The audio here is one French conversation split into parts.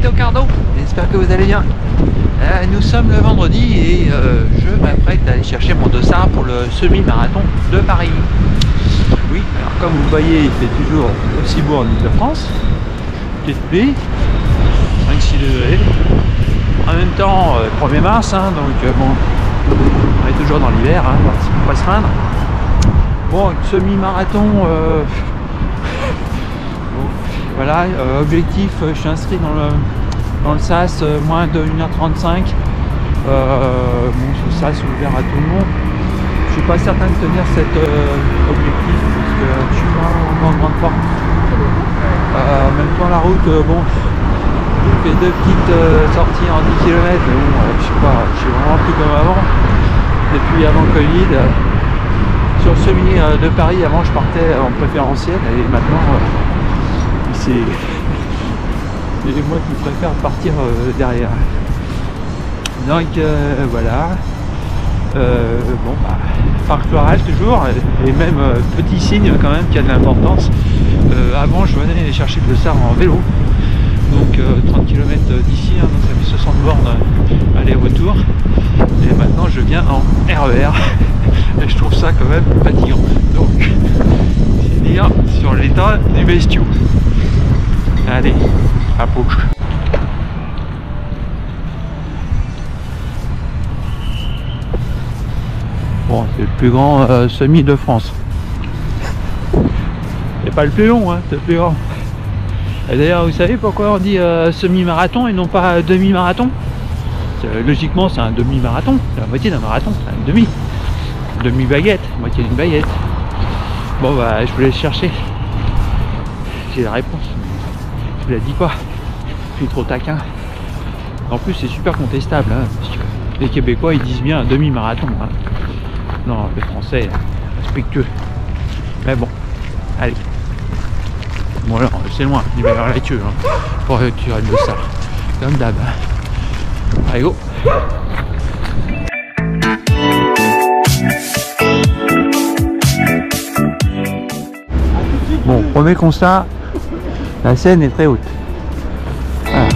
Vito Cardo, j'espère que vous allez bien. Nous sommes le vendredi et je m'apprête à aller chercher mon dossard pour le semi-marathon de Paris. Oui, alors comme vous voyez, il fait toujours aussi beau en Ile-de-France. Petite pluie, 5-6 degrés. En même temps, 1er mars, hein, donc bon, on est toujours dans l'hiver, hein, on va pas se plaindre. Bon, semi-marathon, voilà, objectif, je suis inscrit dans le SAS, moins de 1h35. Bon, ce SAS ouvert à tout le monde. Je suis pas certain de tenir cet objectif parce que je suis pas en grande forme. En même temps, la route, bon, j'ai fait 2 petites sorties en 10 km, mais bon, je sais pas, je suis vraiment plus comme avant. Depuis avant le Covid, sur le semi de Paris, avant je partais en préférentiel et maintenant c'est moi qui préfère partir derrière. Donc voilà. Bon bah, parc floral toujours, et même petit signe quand même qui a de l'importance. Avant je venais chercher le dossard en vélo, donc 30 km d'ici, hein, donc ça fait 60 bornes aller-retour, et maintenant je viens en RER et je trouve ça quand même fatigant. Donc c'est dire sur l'état du bestiau. Allez, à poche. Bon, c'est le plus grand semi de France. C'est pas le plus long, hein, c'est le plus grand. Et d'ailleurs, vous savez pourquoi on dit semi-marathon et non pas demi-marathon? Logiquement, c'est un demi-marathon, c'est la moitié d'un marathon, c'est un demi. Demi-baguette, moitié d'une baguette. Bon, bah, je vous laisse chercher. J'ai la réponse. Je vous la dis pas. Je suis trop taquin. En plus, c'est super contestable, hein, parce que les Québécois, ils disent bien un demi-marathon. Hein. Non, les Français, respectueux. Mais bon, allez. Bon alors, c'est loin, il va y avoir la queue, hein, pour récupérer le dossard. Comme d'hab. Allez, go. Bon, premier constat, la Seine est très haute. Voilà.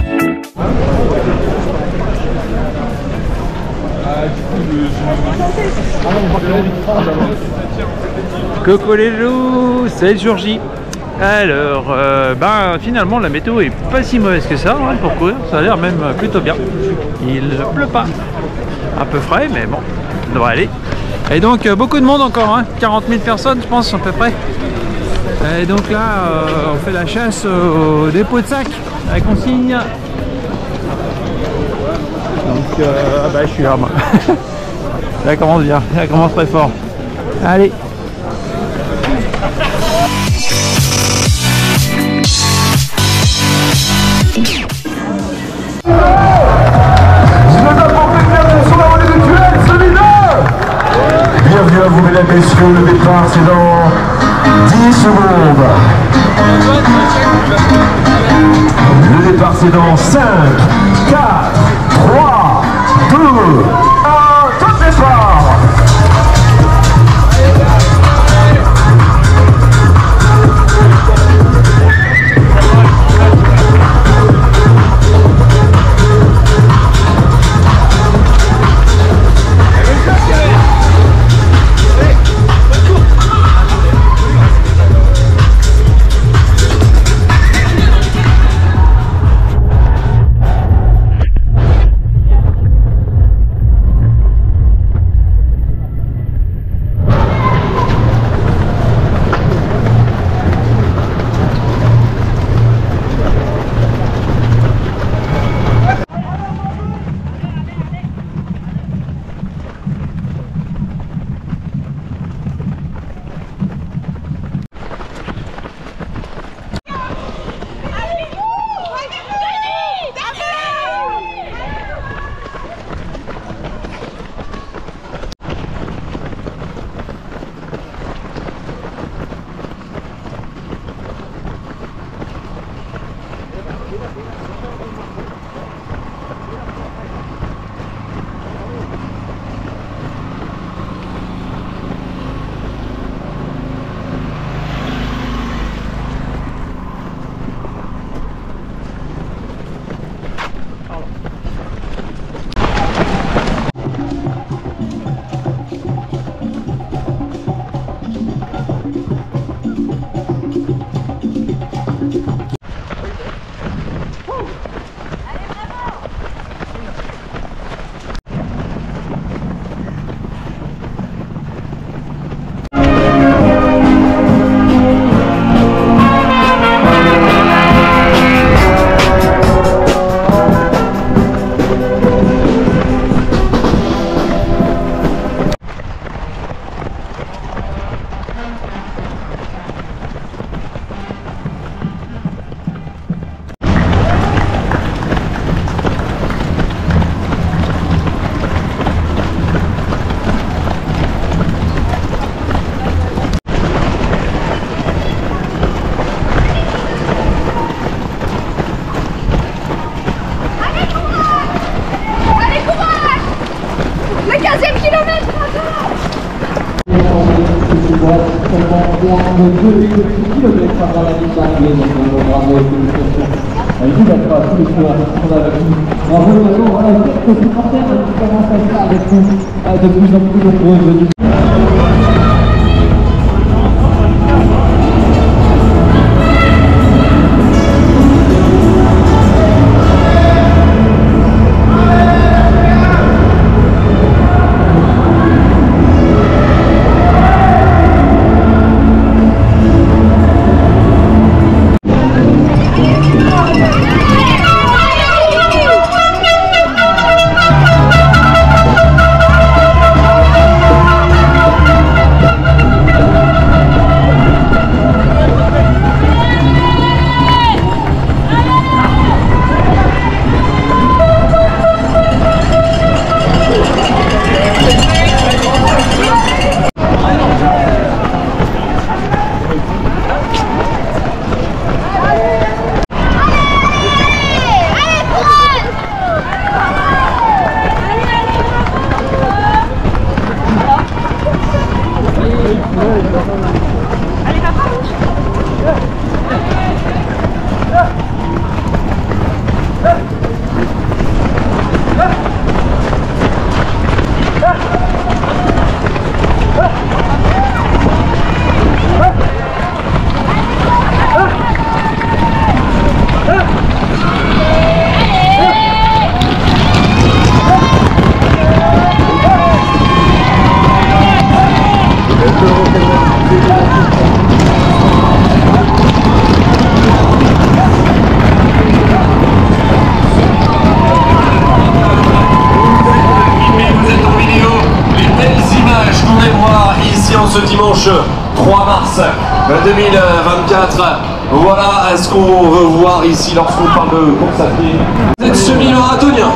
Coucou les loups, c'est le jour J. Alors, ben finalement la météo est pas si mauvaise que ça, hein, pour courir, ça a l'air même plutôt bien. Il ne pleut pas, un peu frais, mais bon, ça devrait aller. Et donc beaucoup de monde encore, hein, 40 000 personnes je pense à peu près. Et donc là, on fait la chasse au dépôt de sac, la consigne. Donc, ah bah je suis là, moi. Ça commence bien, ça commence très fort. Allez. Bienvenue à vous mesdames et messieurs, le départ c'est dans 10 secondes. Le départ c'est dans 5, 4, 3, 2, 1, top départ. seulement moins de 2,6 km avant la ligne d'arrivée. Donc bravo et félicitations. Elle vous battra tous les coureurs qui sont avec nous. Bravo également, voilà, quelques supporters qui commencent à être avec nous de plus en plus nombreux. Ce dimanche 3 mars 2024. Voilà ce qu'on veut voir ici lorsqu'on parle de course à pied. Vous êtes semi-marathonien.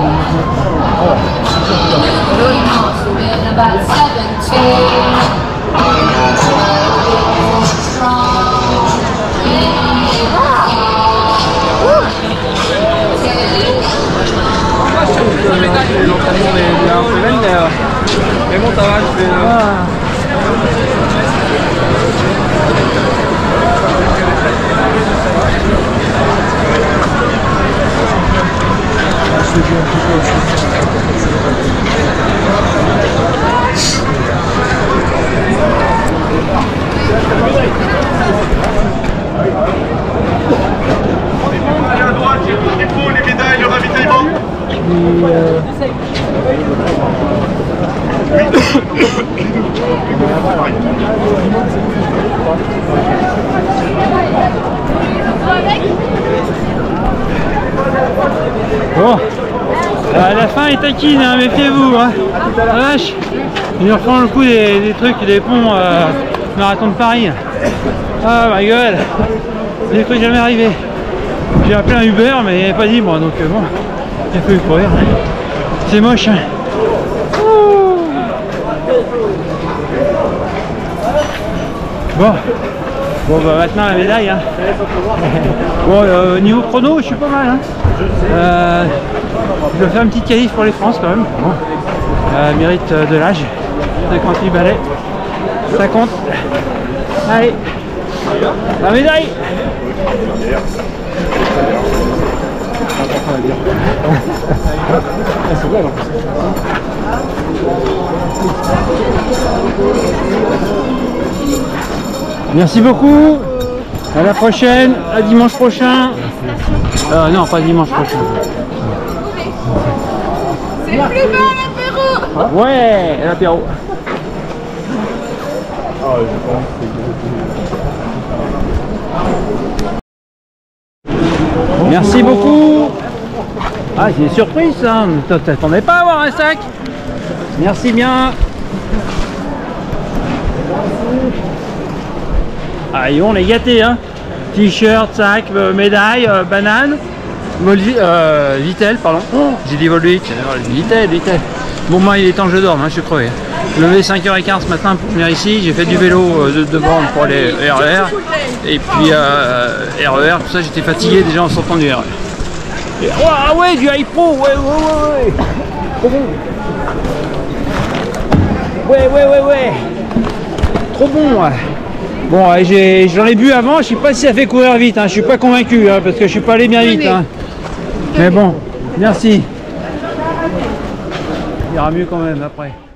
Mais bon, ça va, je fais... Allez à droite, j'ai tout ce qu'il faut, les médailles, le ravitaillement. Bon, la fin est taquine, hein, méfiez-vous. Hein. La vache, ils refont le coup des trucs, des ponts marathon de Paris. Ah ma gueule, j'ai cru jamais arriver. J'ai appelé un Uber, mais il n'avait pas dit moi, donc bon, il a fallu courir. C'est moche. Hein. Bon, bah maintenant la médaille. Hein. Bon, niveau chrono, je suis pas mal. Hein. Je dois faire une petite qualif pour les France quand même. Bon. Mérite de l'âge. 58 balais. Ça compte. Allez, la médaille. Merci beaucoup. À la prochaine. À dimanche prochain. Non, pas dimanche prochain. C'est plus bas l'apéro. Ouais, l'apéro. Merci beaucoup. Ah, c'est une surprise ça. T'attendais pas à avoir un sac. Merci bien. Ah, et on est gâtés, hein. T-shirt, sac, médaille, banane. Vitel, pardon. Oh, j'ai dit Volvic. Vitel. Bon, moi, il est temps que je dorme, hein, je suis crevé. Levé 5h15 ce matin pour venir ici. J'ai fait du vélo de borne pour aller RER. Et puis RER, tout ça, j'étais fatigué déjà en sortant du RER. Et, ah ouais, du iPro, ouais. Ouais. trop bon. Ouais. Bon, j'en ai bu avant, je sais pas si ça fait courir vite, hein. Je suis pas convaincu, hein, parce que je suis pas allé bien vite. Hein. Mais bon, merci. Il ira mieux quand même après.